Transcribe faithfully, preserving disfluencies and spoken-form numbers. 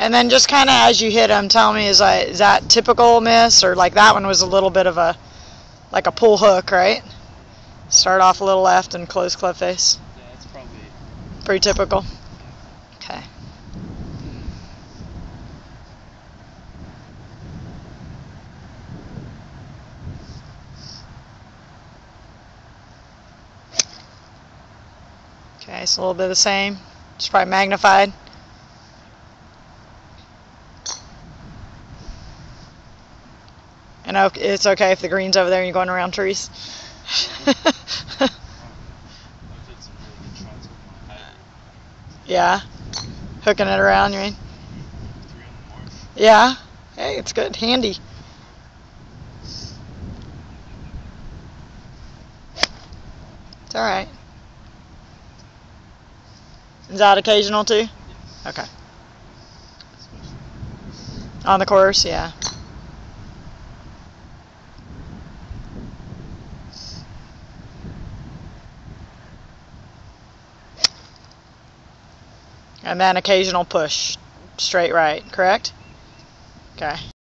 And then just kind of as you hit them, tell me, is, that, is that typical miss, or like that one was a little bit of a, like a pull hook, right? Start off a little left and close club face. Yeah, that's probably pretty typical. Okay. Okay, so a little bit of the same, just probably magnified. And it's okay if the green's over there and you're going around trees. Yeah, hooking it around, you mean? Yeah. Hey, it's good, handy. It's all right. Is that occasional too? Okay. On the course, yeah. And then occasional push, straight right, correct? Okay.